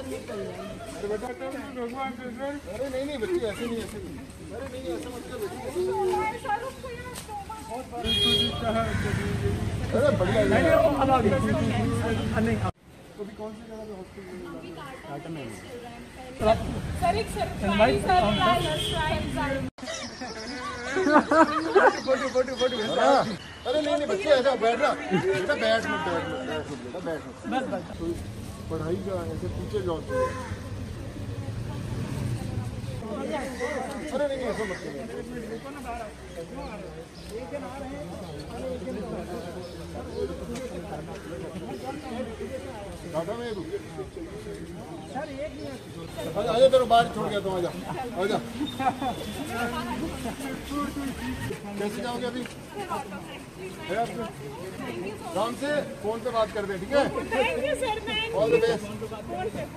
अरे बेटा भगवान अरे नहीं बच्ची ऐसे नहीं अरे नहीं ऐसा मत कर बेटी। अरे बढ़िया नहीं तो भी कौन सी जगह पे हॉस्पिटल में सर एक सरप्राइज फोटो अरे नहीं बच्चे ऐसा बैठ रहा बेटा बैठ पढ़ाई का ऐसे पीछे जाओ। अरे नहीं ऐसा मत टाटा में आजा तेरे बाहर छोड़ गया तुम आजा कैसे जाओगे अभी आराम से फोन पे बात कर दे ठीक है। All the best.